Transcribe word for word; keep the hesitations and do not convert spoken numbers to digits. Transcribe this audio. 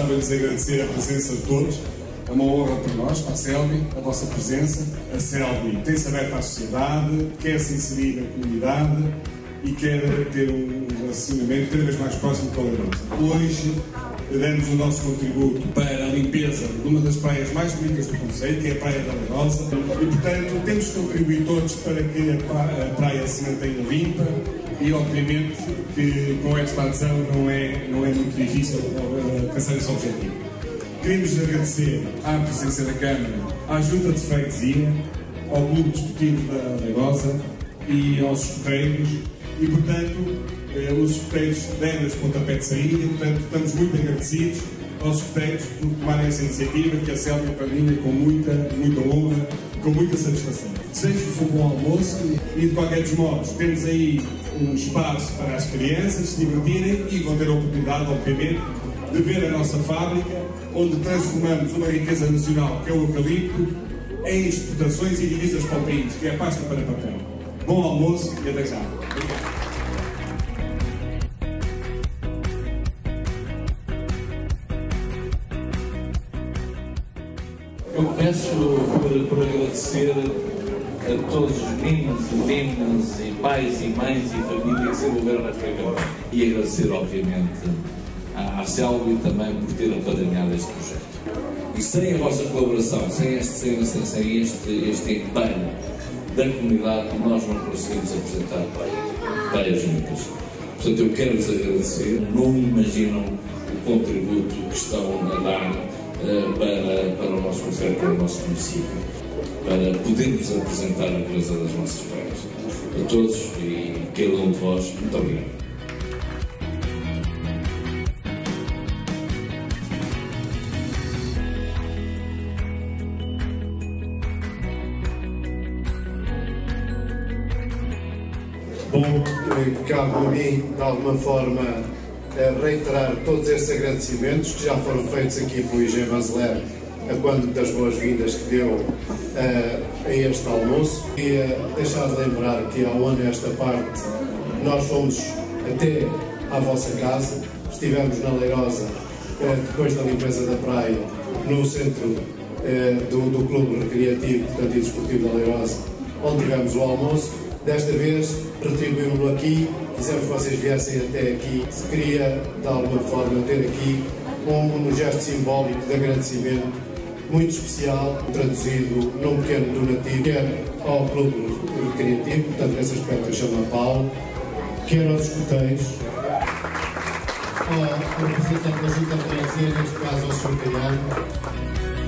gostava de agradecer a presença de todos. É uma honra para nós, para a Selby, a vossa presença. A Selby tem-se aberta à sociedade, quer se inserir na comunidade e quer ter um relacionamento cada vez mais próximo com a Leirosa. Hoje damos o nosso contributo para a limpeza de uma das praias mais bonitas do concelho, que é a Praia da Leirosa, e portanto temos que contribuir todos para que a praia se mantenha limpa e obviamente que com esta adesão não é, não é muito difícil alcançar esse objetivo. Queremos agradecer à presença da Câmara, à Junta de Freguesia, ao Clube Desportivo da Leirosa e aos escoteiros e portanto os escoteiros deram este pontapé de saída e, portanto, estamos muito agradecidos aos escoteiros por tomarem essa iniciativa que a Selby partilha com muita, muita honra e com muita satisfação. Desejo-vos um bom almoço e, de qualquer dos modos, temos aí um espaço para as crianças se divertirem e vão ter a oportunidade, obviamente, de ver a nossa fábrica, onde transformamos uma riqueza nacional, que é o eucalipto, em exportações e divisas para o país, que é a pasta para papel. Bom almoço e até já. Obrigado. Eu começo por, por agradecer a todos os meninos e meninas e pais e mães e família que se envolveram nesta campanha e agradecer, obviamente, à Selby também por ter apadrinhado este projeto. E sem a vossa colaboração, sem este, sem, sem este, este empenho da comunidade, nós não conseguimos apresentar praias únicas. Portanto, eu quero-vos agradecer. Não imaginam o contributo que estão a dar Para, para o nosso concelho, para o nosso município, para podermos apresentar a beleza das nossas praias. A todos e cada um de vós, muito obrigado. Bom, cabe a mim, de alguma forma, reiterar todos estes agradecimentos que já foram feitos aqui pelo I G Vanzeler a quando das boas-vindas que deu uh, a este almoço. E uh, deixar de lembrar que ao ano esta parte nós fomos até à vossa casa, estivemos na Leirosa uh, depois da limpeza da praia no centro uh, do, do Clube Recreativo, portanto, e Desportivo da Leirosa, onde tivemos o almoço. Desta vez retribuímos-lo aqui, quisemos que vocês viessem até aqui. Se queria, de alguma forma, ter aqui um, um gesto simbólico de agradecimento muito especial, traduzido num pequeno donativo, quer ao Clube Recreativo, portanto, nesse aspecto eu chamo a Paulo, quer aos escoteiros, ao representante da Junta de Freguesia, neste caso ao senhor Calhano.